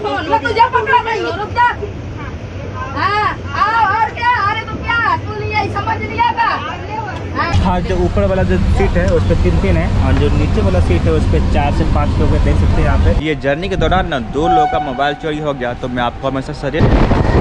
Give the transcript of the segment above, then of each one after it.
Phone मैं तुझे पकड़ा नहीं हूँ, रुक जा। हाँ आओ और क्या, अरे तुम क्या तू नहीं समझ लिया था। हाँ, जो ऊपर वाला जो सीट है उस पर 3 है और जो नीचे वाला सीट है उस पर 4 से 5 लोग देख सकते हैं यहाँ पे। ये जर्नी के दौरान ना 2 लोगों का मोबाइल चोरी हो गया, तो मैं आपको हमेशा सजेस्ट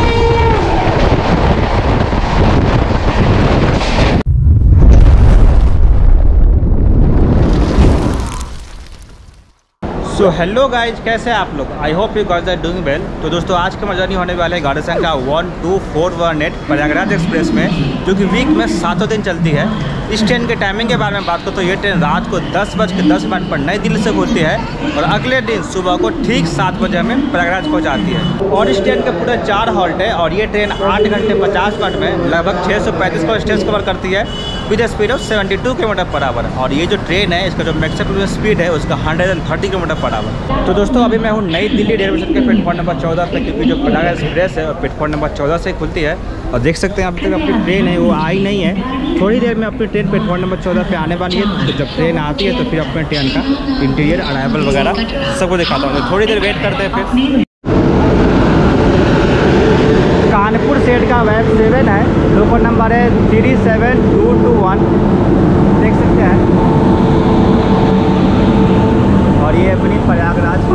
सो हेलो गाइज, कैसे हैं आप लोग? I hope you guys are doing well. तो दोस्तों आज का जर्नी होने वाले है गाड़ी संख्या 12418 प्रयागराज एक्सप्रेस में, जो कि वीक में 7 दिन चलती है। इस ट्रेन के टाइमिंग के बारे में बात करूँ तो ये ट्रेन रात को 10:10 पर नई दिल्ली से खुलती है और अगले दिन सुबह को ठीक 7 बजे हमें प्रयागराज पहुँचाती है। और इस ट्रेन के पूरे 4 हॉल्ट है और ये ट्रेन 8 घंटे 50 मिनट में लगभग 635 को स्टेज कवर करती है with speed of 72 kilometre per hour. और ये जो ट्रेन है इसका जो मैक्सिमम स्पीड है उसका 130 किलोमीटर पर आवर। तो दोस्तों अभी मैं हूँ नई दिल्ली रेलवे स्टेशन के प्लेटफॉर्म नंबर 14 पे, क्योंकि जो प्रयागराज एक्सप्रेस है प्लेटफॉर्म नंबर 14 से खुलती है। और देख सकते हैं अभी तक अपनी ट्रेन है वो आई नहीं है। थोड़ी देर में अपनी ट्रेन प्लेटफॉर्म नंबर 14 पे आने वाली है। तो जब ट्रेन आती है तो फिर अपने ट्रेन का इंटीरियर, अराइवल वगैरह सबको दिखाता हूँ। तो थोड़ी देर वेट करते हैं। फिर कानपुर सेट का वेब 7 है, लोकल नंबर है 37221, देख सकते हैं। और ये अपनी प्रयागराज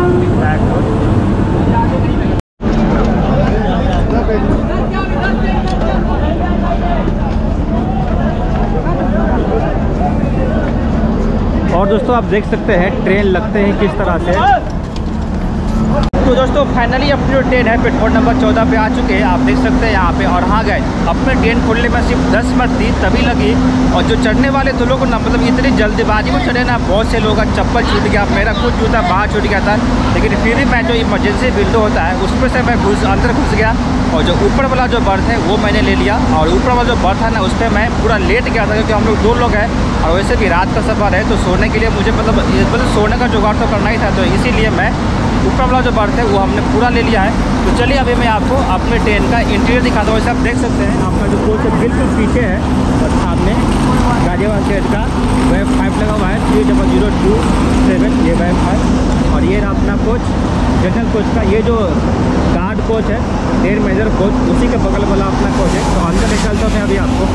और दोस्तों आप देख सकते हैं ट्रेन लगते हैं किस तरह से। तो दोस्तों फाइनली अपनी जो ट्रेन है प्लेटफॉर्म नंबर 14 पे आ चुके हैं, आप देख सकते हैं यहाँ पे। और हाँ गए अपने ट्रेन खुलने में सिर्फ 10 मिनट थी तभी लगी। और जो चढ़ने वाले तो लोग ना मतलब इतनी जल्दीबाजी में चढ़े ना, बहुत से लोगों का चप्पल छूट गया, मेरा खुद जूता बाहर छूट गया था। लेकिन फिर भी मैं जो इमरजेंसी विंडो होता है उस पर से मैं अंदर घुस गया और जो ऊपर वाला जो बर्थ है वो मैंने ले लिया। और ऊपर वाला जो बर्थ है ना उस पर मैं पूरा लेट गया था, क्योंकि हम लोग 2 लोग हैं और वैसे भी रात का सफ़र है। तो सोने के लिए मुझे मतलब सोने का जुगाड़ तो करना ही था, तो इसीलिए मैं ऊपर वाला जो बर्थ है वो हमने पूरा ले लिया है। तो चलिए अभी मैं आपको अपने ट्रेन का इंटीरियर दिखाता हूँ। वैसे आप देख सकते हैं आपका जो कोच है बिल्कुल पीछे है और सामने गाजियाबाद ट्रेन का वेब 5 लगा हुआ है 300227, ये वेब 5। और ये अपना कोच जनरल कोच का, ये जो गार्ड कोच है एयर मेजर कोच, उसी के बगल वाला अपना कोच है। तो अंदर निकलता है अभी आपको।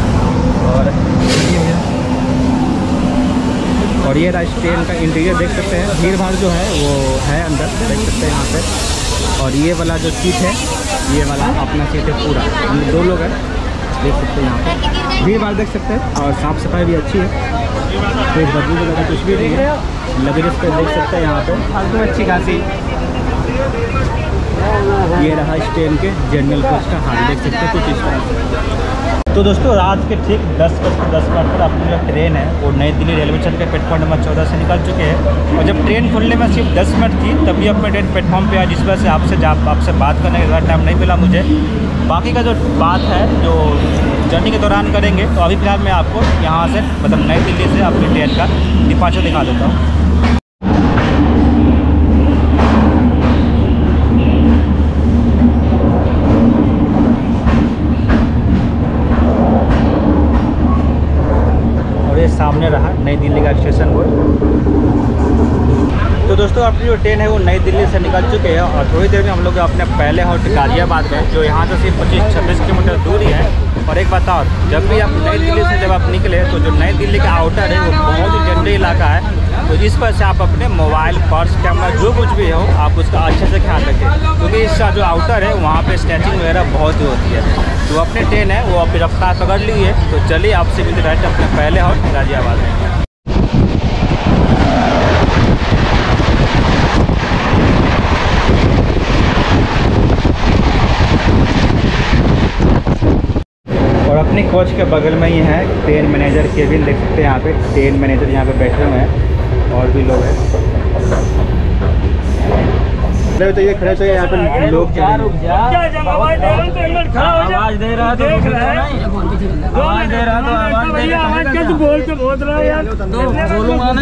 और ये ट्रेन का इंटीरियर देख सकते हैं। भीड़ भाड़ जो है वो है अंदर, देख सकते हैं यहाँ पे। और ये वाला जो सीट है, ये वाला अपना सीट है पूरा, हम 2 लोग हैं, देख सकते हैं यहाँ पे। भीड़ भाड़ देख सकते हैं और साफ़ सफाई भी अच्छी है, कोई बदबू वगैरह कुछ भी नहीं है। लगेज पे देख सकते हैं यहाँ पे अच्छी खासी। ये रहा इस ट्रेन के जनरल कोच का हाल, देख सकते हैं कुछ इस तरह से। तो दोस्तों रात के ठीक 10:10 पर अपनी जो ट्रेन है वो नई दिल्ली रेलवे स्टेशन के प्लेटफॉर्म नंबर 14 से निकल चुके हैं। और जब ट्रेन खुलने में सिर्फ 10 मिनट थी तभी अपने ट्रेन प्लेटफॉर्म पे आया, जिस वजह से आपसे बात करने का टाइम नहीं मिला मुझे। बाकी का जो बात है जो जर्नी के दौरान करेंगे। तो अभी फिलहाल मैं आपको यहाँ से मतलब नई दिल्ली से अपनी ट्रेन का डिपार्चर दिखा देता हूँ। सामने रहा नई दिल्ली का स्टेशन वो। तो दोस्तों अपनी जो ट्रेन है वो नई दिल्ली से निकल चुके हैं और थोड़ी देर में हम लोग अपने पहले हॉल्ट गाजियाबाद में, जो यहाँ से सिर्फ 25-26 किलोमीटर दूरी है। और एक बात और, जब भी आप नई दिल्ली से जब आप निकले तो जो नई दिल्ली का आउटर है वो बहुत ही जंगली इलाका है। तो इस पर से आप अपने मोबाइल, पर्स, कैमरा जो कुछ भी हो आप उसका अच्छे से ख्याल रखें, क्योंकि इसका जो आउटर है वहाँ पे स्नैचिंग वगैरह बहुत ही होती है। तो अपनी ट्रेन है वो अभी रफ्तार पकड़ ली है। तो चलिए आपसे मिलते डायरेक्ट अपने पहले हॉल्ट गाजियाबाद में। और अपनी कोच के बगल में ही है ट्रेन मैनेजर केबिन, देख सकते हैं यहाँ पे ट्रेन मैनेजर यहाँ पे बैठे हुए हैं और भी लोग हैं। तो ये खड़े तो यहाँ पे लोग आवाज दे रहा तो बोलूँगा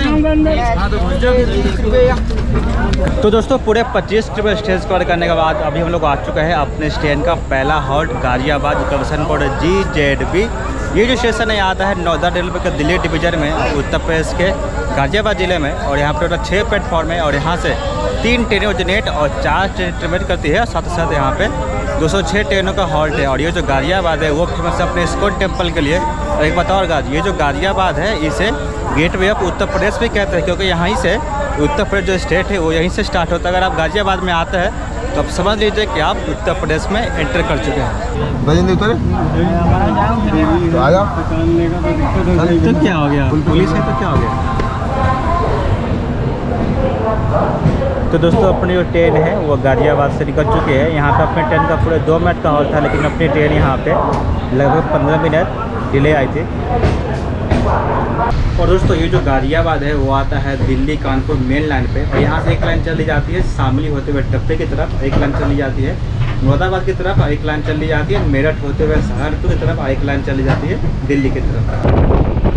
नहीं। तो दोस्तों पूरे 25 ट्रिप स्टेज कवर करने के बाद अभी हम लोग आ चुके हैं अपने ट्रेन का पहला halt Ghaziabad, station code GZB। ये जो स्टेशन है आता है नॉर्दर्न रेलवे के दिल्ली डिवीजन में उत्तर प्रदेश के गाजियाबाद ज़िले में। और यहाँ पर टोटल 6 प्लेटफॉर्म है और यहाँ से 3 ट्रेनें ओरिजिनेट और 4 ट्रेन ट्रेवल करती है। साथ ही साथ यहाँ पे 206 ट्रेनों का हॉल्ट है। और ये जो गाजियाबाद है वो फेमस है अपने इस्कॉन टेम्पल के लिए। और एक बात और गाज, ये जो गाजियाबाद है इसे गेटवे ऑफ उत्तर प्रदेश भी कहते हैं, क्योंकि यहाँ से उत्तर प्रदेश जो स्टेट है वो यहीं से स्टार्ट होता है। अगर आप गाजियाबाद में आते हैं तो आप समझ लीजिए कि आप उत्तर प्रदेश में एंटर कर चुके हैं। तो क्या हो गया, पुलिस है तो क्या हो गया। तो दोस्तों अपनी जो ट्रेन है वो गाजियाबाद से निकल चुकी है। यहाँ पे अपने ट्रेन का पूरे 2 मिनट का हॉल्ट था, लेकिन अपनी ट्रेन यहाँ पे लगभग 15 मिनट डिले आई थी। और दोस्तों ये जो गाजियाबाद है वो आता है दिल्ली कानपुर मेन लाइन पे। और यहाँ से एक लाइन चली जाती है शामली होते हुए टप्पे की तरफ, एक लाइन चली जाती है मुरादाबाद की तरफ, एक लाइन चली जाती है मेरठ होते हुए सहारनपुर की तरफ, एक लाइन चली जाती है दिल्ली की तरफ।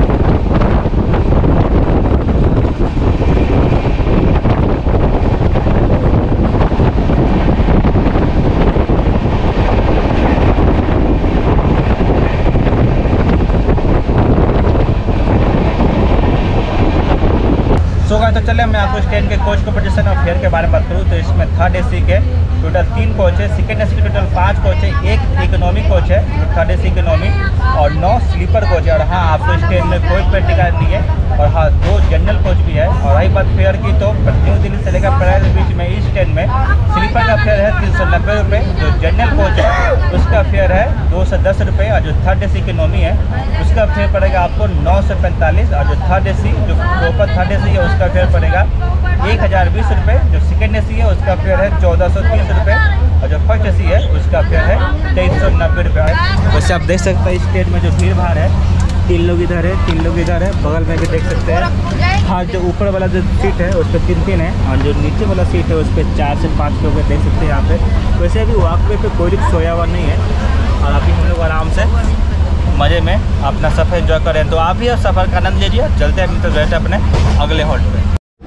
तो चले मैं आपको इस ट्रेन के कोच कंपटीशन और फेयर के बारे में बात करूँ तो इसमें 3rd AC के टोटल 3 कोच है, 2nd AC के टोटल 5 कोच है, 1 इकोनॉमी कोच है जो 3rd AC इकोनॉमी और 9 स्लीपर कोच है। और हाँ आपको इस ट्रेन में कोई पेटिकार नहीं है। और हाँ 2 जनरल कोच भी है। और रही बात फेयर की तो न्यू दिल्ली से लेकर प्राइस बीच में इस ट्रेन में स्लीपर का फेयर है 390 रुपये, जो जनरल कोच है उसका फेयर है 210 रुपये, और जो 3rd AC इकोनॉमी है उसका फेयर पड़ेगा आपको 945, और जो 3rd AC जो प्रॉपर 3rd AC है उसका फेयर पड़ेगा 1020 रुपये, जो 2nd AC है उसका फेयर है 1430 रुपये, और जो 1st AC है उसका फेयर है 2390 रुपये। वैसे आप देख सकते हैं इस ट्रेन में जो भीड़ भाड़ है, 3 लोग इधर है, 3 लोग इधर है, बगल में भी देख सकते हैं। हाँ जो ऊपर वाला जो सीट है उस पर 3 है, और जो नीचे वाला सीट है उस पर 4 से 5 लोग देख सकते हैं यहाँ पे। वैसे अभी वॉकवे पे कोई भी सोया हुआ नहीं है, और अभी हम लोग आराम से मज़े में अपना सफ़र एंजॉय करें। तो आप भी सफ़र का आनंद लीजिए। चलते हैं मित्र बैठे अपने अगले हॉल्ट पे।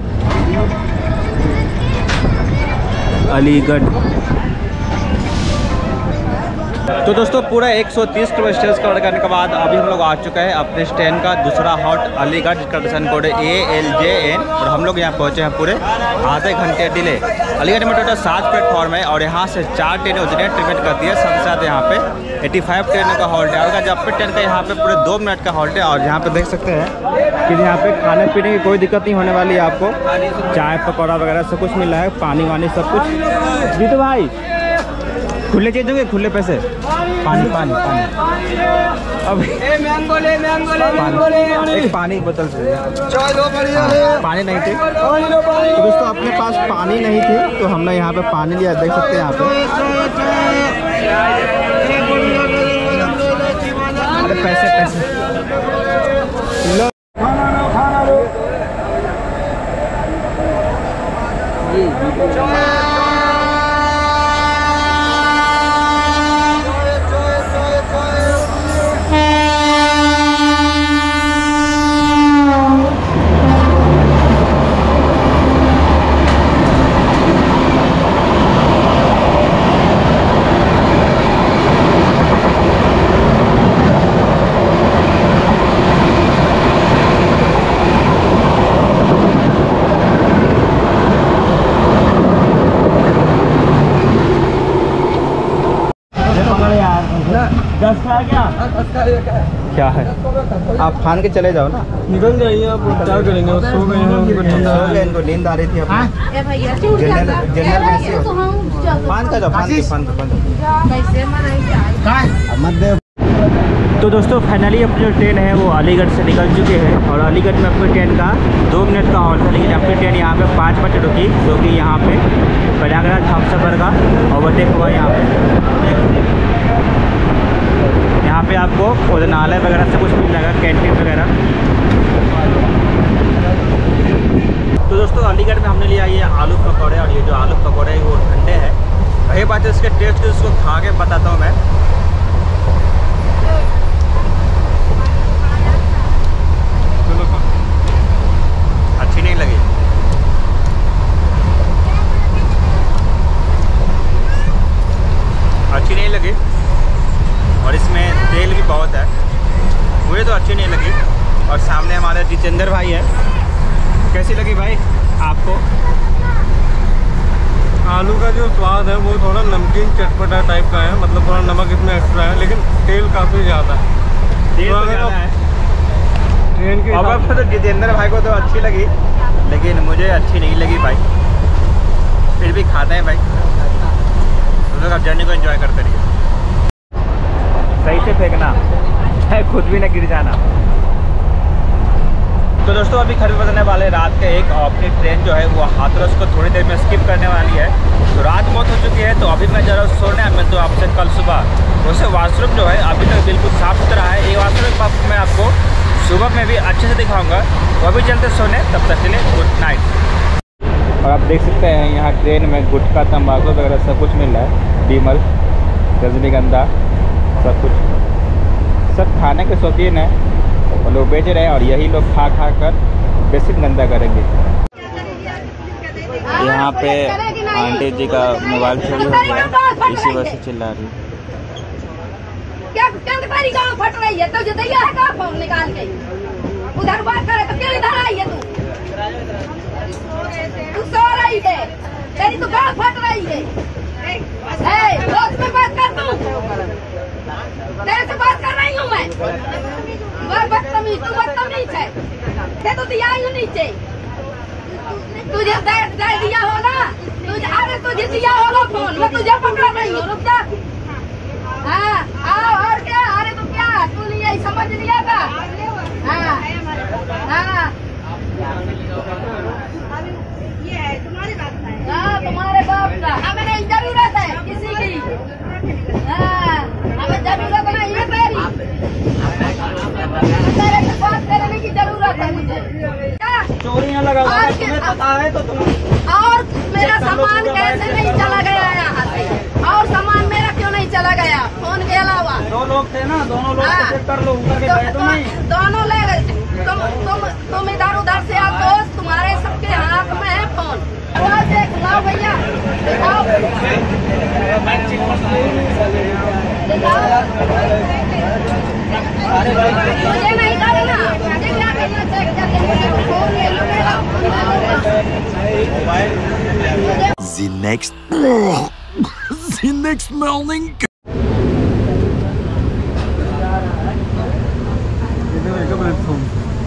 अलीगढ़। तो दोस्तों पूरा 130 किलोमीटर कवर करने के बाद अभी हम लोग आ चुके हैं अपने ट्रेन का दूसरा हॉल्ट अलीगढ़, जिसका स्टेशन कोड है ALJN। और हम लोग यहाँ पहुँचे हैं पूरे आधे घंटे डिले। अलीगढ़ में टोटल 7 प्लेटफॉर्म है और यहाँ से 4 ट्रेनें ओरिजिनेट ट्रीटमेंट करती है। साथ साथ यहाँ पे 85 ट्रेनों का हॉल्ट है, और जब ट्रेन का यहाँ पे पूरे 2 मिनट का हॉल्ट है। और यहाँ पे देख सकते हैं कि यहाँ पे खाने पीने की कोई दिक्कत नहीं होने वाली है आपको। चाय पकौड़ा वगैरह सब कुछ मिल रहा है, पानी वानी सब कुछ। जी तो भाई खुले चीज दोगे, खुले पैसे। पानी पानी पानी अब एक पानी की बोतल से पानी नहीं थी तो दोस्तों अपने पास पानी नहीं थी तो हमने यहाँ पे पानी लिया, देख सकते हैं यहाँ पे। अरे पैसे पैसे लो। क्या है आप फान के चले जाओ ना, निकल जाइए आप। क्या करेंगे, सो गए हैं, इनको नींद आ रही थी अपनी। जनरल में फान का जाओ, फान मत। तो दोस्तों फाइनली अपनी जो ट्रेन है वो अलीगढ़ से निकल चुकी है। और अलीगढ़ में अपनी ट्रेन का 2 मिनट का हॉल्ट था, लेकिन अपनी ट्रेन यहाँ पे 5 मिनट रुकी, जो कि यहाँ पे प्रयागराज हमसफर का ओवरटेक हुआ। यहाँ पे आपको भोजनालय वगैरह से कुछ मिल जाएगा, कैंटीन वगैरह। तो दोस्तों अलीगढ़ में हमने लिया ये आलू पकौड़े, और ये जो आलू पकौड़े हैं वो ठंडे हैं। वही बात है इसके टेस्ट को इसको खा के बताता हूँ मैं। अच्छी नहीं लगी, अच्छी नहीं लगी, और इसमें तेल भी बहुत है, मुझे तो अच्छी नहीं लगी। और सामने हमारे जितेंद्र भाई है, कैसी लगी भाई आपको? आलू का जो स्वाद है वो थोड़ा नमकीन चटपटा टाइप का है, मतलब थोड़ा नमक इसमें एक्स्ट्रा है, लेकिन तेल काफ़ी ज़्यादा है। तेल तो ज़्यादा है। ट्रेन के अब तो जितेंद्र भाई को तो अच्छी लगी, लेकिन मुझे अच्छी नहीं लगी भाई। फिर भी खाते हैं भाई, तो लोग आप जर्नी को एंजॉय करते रहिए। सही से फेंकना है, खुद भी ना गिर जाना। तो दोस्तों अभी घर बदलने वाले रात के एक, अपनी ट्रेन जो है वो हाथरस को थोड़ी देर में स्किप करने वाली है। तो रात बहुत हो चुकी है, तो अभी मैं जरा सोने मैं तो आपसे कल सुबह। वैसे वाशरूम जो है अभी तक बिल्कुल साफ़ सुथरा है। ये वाशरूम मैं आपको सुबह में भी अच्छे से दिखाऊंगा। तो अभी चलते सोने, तब तक के लिए गुड नाइट। और आप देख सकते हैं यहाँ ट्रेन में गुटखा, तम्बाकू वगैरह सब कुछ मिल रहा है। बिमल, रजनीगंधा, सब कुछ, सब खाने के शौकीन है और लोग बेच रहे हैं, और यही लोग खा खा कर बेसिक गंदा करेंगे। यहाँ पे आंटी जी का मोबाइल चोरी हो गया, इसी वजह से चिल्ला रही है। क्या तेरी गाँव फट रही है? तो जो दैया है कहाँ फोन निकाल के उधर बात करे तो क्यों इधर आई है? तू सो रही है, तेरी तो गाँव फट रही है। में बात कर, तू तेरे से बात कर रही हूँ मैं। बदतमीज, तू बदतमीज है। ते तो दिया ही नीचे, तुझे दे दिया हो ना, अरे तुझे दिया होगा फोन, मैं तुझे पकड़ा नहीं हूँ। रुक जा। हाँ आओ, और क्या? अरे तो क्या तू नहीं यही समझ लिया था? हाँ हाँ तुम्हारे बाप का हमें नहीं जरूरत है किसी की। हाँ हमें जरूरत नहीं है तेरी, तेरे से बात करने की जरूरत है मुझे। चोरियां लगा तुम्हें पता है तो तुम। और मेरा सामान कैसे नहीं चला गया यहाँ से? और सामान मेरा क्यों नहीं चला गया फोन के अलावा? दो लोग थे ना, दोनों लोग को चेक कर लो, ऊपर के गए तो नहीं। दोनों ले गए। तुम इधर उधर से आओ दोस्त, तुम्हारे सबके हाथ में है फोन। देख लाओ भैया, दिखाओ मुझे नहीं करना, मुझे क्या करना? चेक करके फोन ले लो मेरा। The next morning. प्लेटफॉर्म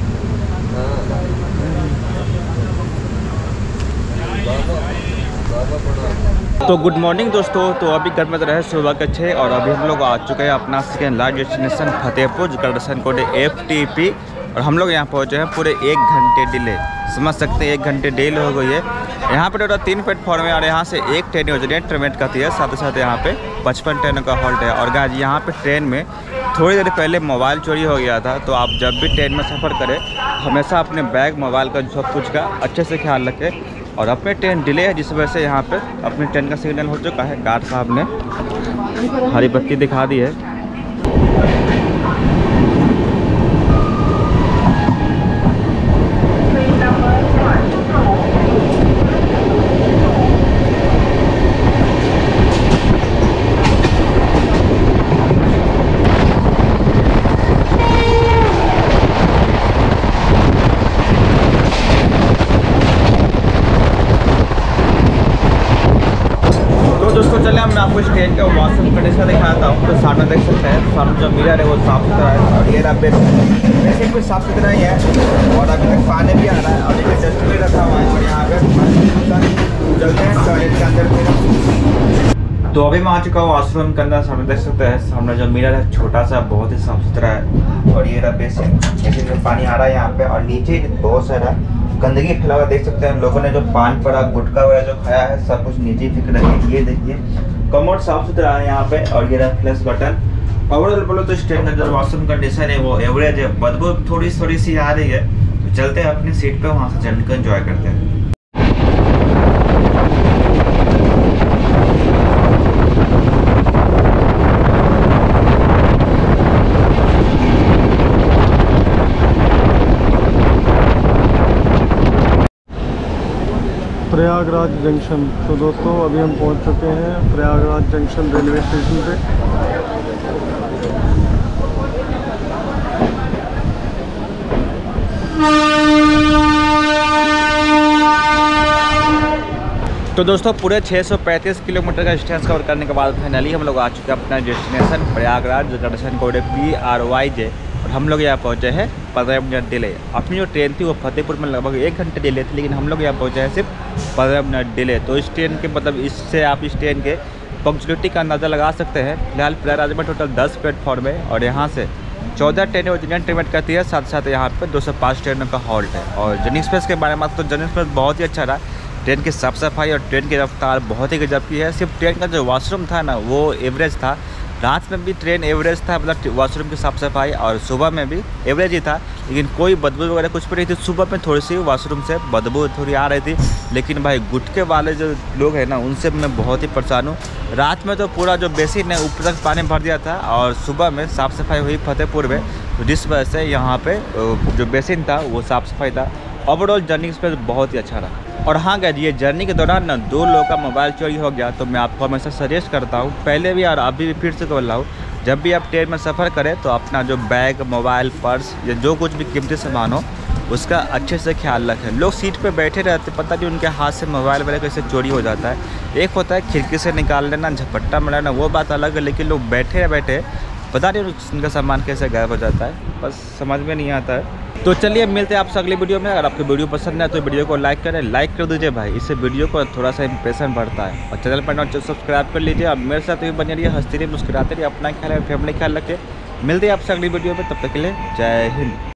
तो गुड मॉर्निंग दोस्तों। तो अभी घर में रहे सुबह के 6 और अभी हम लोग आ चुके हैं अपना सेकेंड लास्ट डेस्टिनेशन फतेहपुर, जिसका दर्शन कोड है FTP। और हम लोग यहाँ पहुँचे हैं पूरे 1 घंटे डिले, समझ सकते हैं 1 घंटे डिले हो गई है। यहाँ पे टोटल 3 प्लेटफॉर्म है और यहाँ से एक ट्रेन योजना ट्रेमेट का है, साथ ही साथ यहाँ पे 55 ट्रेनों का हॉल्ट है। और गाइस यहाँ पे ट्रेन में थोड़ी देर पहले मोबाइल चोरी हो गया था, तो आप जब भी ट्रेन में सफ़र करें हमेशा अपने बैग, मोबाइल का सब कुछ का अच्छे से ख्याल रखें। और अपने ट्रेन डिले है, जिस वजह से यहाँ पे अपनी ट्रेन का सिग्नल हो चुका है। गार्ड साहब ने हरी बत्ती दिखा दी है। दोस्तों चले मैं आपको ट्रेन का वॉशरूम कंडीशन दिखाता हूँ। तो सामने देख सकते हैं, सामने जो मिरर है वो साफ़ सुथरा है और ये रहा बेसिक भी साफ़ सुथरा ही है। और अभी तक पानी भी आ रहा है और ये डस्टबिन रखा हुआ है। और यहाँ पे चलते हैं टॉयलेट के अंदर। तो अभी मैं आ चुका हूँ वॉशरूम के अंदर। सामने देख सकते हैं, सामने जो मिरर है छोटा सा, बहुत ही साफ़ सुथरा है। और ये रहा बेसिक में पानी आ रहा है यहाँ पे। और नीचे बहुत सारा गंदगी फैला हुआ देख सकते हैं। लोगों ने जो पान पड़ा, गुटखा वगैरह जो खाया है, सब कुछ नीचे फेंक रखे हैं। ये देखिए कमोड साफ सुथरा है यहाँ पे। और ये रहा प्लस बटन। ओवरऑल बोलो तो ट्रेन का जो वॉशरूम कंडीशन है वो एवरेज है। बदबू थोड़ी सी आ रही है। तो चलते हैं अपनी सीट पे, वहाँ से जर्नी को एंजॉय करते हैं। प्रयागराज जंक्शन। तो दोस्तों अभी हम पहुंच चुके हैं प्रयागराज जंक्शन रेलवे स्टेशन पे। तो दोस्तों पूरे 635 किलोमीटर का डिस्टेंस कवर करने के बाद फाइनली हम लोग आ चुके हैं अपना डेस्टिनेशन प्रयागराज, जो स्टेशन कोड है PRYJ। और हम लोग यहाँ पहुँचे हैं 15 मिनट डिले। अपनी जो ट्रेन थी वो फतेहपुर में लगभग 1 घंटे डिले थी, लेकिन हम लोग यहाँ पहुँचे हैं सिर्फ 15 मिनट डिले। तो इस ट्रेन के मतलब इससे आप इस ट्रेन के पंक्चुअलिटी का अंदाज़ा लगा सकते हैं। फिलहाल प्रयागराज में टोटल 10 प्लेटफॉर्म है और यहाँ से 14 ट्रेनें ओरिजिनल ट्रीटमेंट करती है, साथ साथ यहाँ पे 205 ट्रेनों का हॉल्ट है। और जर्नी एक्सप्रेस के बारे में तो जर्नी एक्सप्रेस बहुत ही अच्छा रहा। ट्रेन की साफ सफाई और ट्रेन की रफ्तार बहुत ही गजब की है। सिर्फ ट्रेन का जो वॉशरूम था ना वो एवरेज था, रात में भी ट्रेन एवरेज था, मतलब वॉशरूम की साफ़ सफाई, और सुबह में भी एवरेज ही था, लेकिन कोई बदबू वगैरह कुछ भी नहीं थी। सुबह में थोड़ी सी वॉशरूम से बदबू थोड़ी आ रही थी, लेकिन भाई गुटके वाले जो लोग हैं ना उनसे मैं बहुत ही परेशान हूँ। रात में तो पूरा जो बेसिन है ऊपर तक पानी भर दिया था और सुबह में साफ़ सफाई हुई फतेहपुर में, तो जिस वजह से यहाँ पे जो बेसिन था वो साफ़ सफाई था। ओवरऑल जर्नी एक्सपीरियंस बहुत ही अच्छा रहा। और हाँ गाइस, ये जर्नी के दौरान ना 2 लोगों का मोबाइल चोरी हो गया, तो मैं आपको हमेशा सजेस्ट करता हूँ, पहले भी और अभी भी फिर से बोल रहा हूँ, जब भी आप ट्रेन में सफ़र करें तो अपना जो बैग, मोबाइल, पर्स या जो कुछ भी कीमती सामान हो उसका अच्छे से ख्याल रखें। लोग सीट पे बैठे रहते, पता नहीं उनके हाथ से मोबाइल वगैरह कैसे चोरी हो जाता है। एक होता है खिड़की से निकाल लेना, झपट्टा मारना, वो बात अलग है, लेकिन लोग बैठे बैठे पता नहीं उनका सामान कैसे गायब हो जाता है, बस समझ में नहीं आता है। तो चलिए मिलते हैं आपसे अगली वीडियो में। अगर आपको वीडियो पसंद है तो वीडियो को लाइक करें, लाइक कर दीजिए भाई, इससे वीडियो को थोड़ा सा इंप्रेशन बढ़ता है। और चैनल पर नॉट सब्सक्राइब कर लीजिए और मेरे साथ भी बने रहिए, हंसते रहिए, मुस्कुराते रहिए, अपना ख्याल है, फैमिली ख्याल रखिए। मिलते हैं आपसे अगली वीडियो में, तब तक के लिए जय हिंद।